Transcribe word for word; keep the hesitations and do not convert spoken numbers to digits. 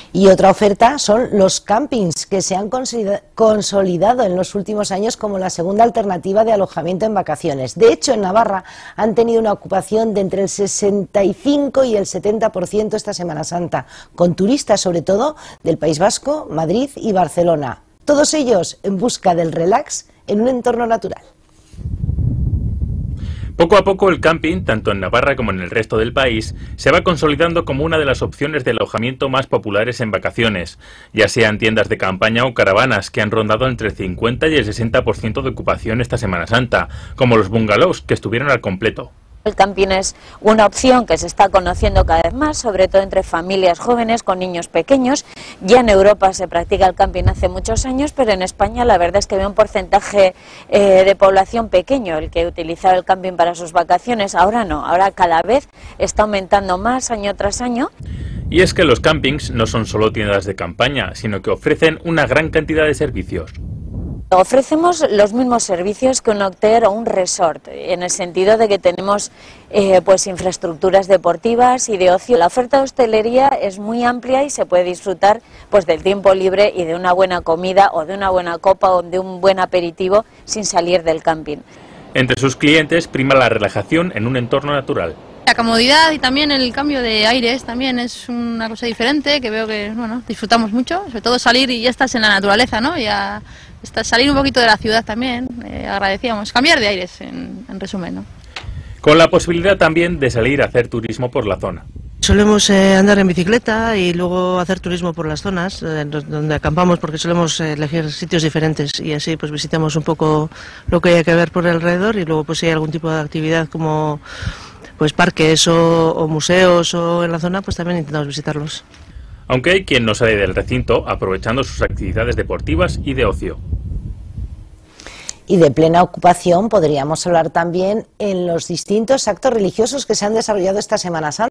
Y otra oferta son los campings, que se han consolidado en los últimos años como la segunda alternativa de alojamiento en vacaciones. De hecho, en Navarra han tenido una ocupación de entre el sesenta y cinco y el setenta por ciento esta Semana Santa, con turistas sobre todo del País Vasco, Madrid y Barcelona. Todos ellos en busca del relax en un entorno natural. Poco a poco el camping, tanto en Navarra como en el resto del país, se va consolidando como una de las opciones de alojamiento más populares en vacaciones, ya sean tiendas de campaña o caravanas que han rondado entre el cincuenta y el sesenta por ciento de ocupación esta Semana Santa, como los bungalows que estuvieron al completo. El camping es una opción que se está conociendo cada vez más, sobre todo entre familias jóvenes con niños pequeños. Ya en Europa se practica el camping hace muchos años, pero en España la verdad es que había un porcentaje eh, de población pequeño el que utilizaba el camping para sus vacaciones. Ahora no, ahora cada vez está aumentando más año tras año. Y es que los campings no son solo tiendas de campaña, sino que ofrecen una gran cantidad de servicios. Ofrecemos los mismos servicios que un hotel o un resort, en el sentido de que tenemos eh, pues infraestructuras deportivas y de ocio. La oferta de hostelería es muy amplia y se puede disfrutar pues del tiempo libre y de una buena comida o de una buena copa o de un buen aperitivo sin salir del camping. Entre sus clientes prima la relajación en un entorno natural. La comodidad y también el cambio de aires también es una cosa diferente que veo que bueno, disfrutamos mucho, sobre todo salir y ya estás en la naturaleza, ¿no? Ya estás, salir un poquito de la ciudad también, eh, agradecíamos, cambiar de aires en, en resumen, ¿no? Con la posibilidad también de salir a hacer turismo por la zona. Solemos eh, andar en bicicleta y luego hacer turismo por las zonas eh, donde acampamos, porque solemos eh, elegir sitios diferentes y así pues visitamos un poco lo que hay que ver por alrededor y luego pues si hay algún tipo de actividad como pues parques o, o museos o en la zona, pues también intentamos visitarlos. Aunque hay quien no sale del recinto aprovechando sus actividades deportivas y de ocio. Y de plena ocupación podríamos hablar también en los distintos actos religiosos que se han desarrollado esta Semana Santa.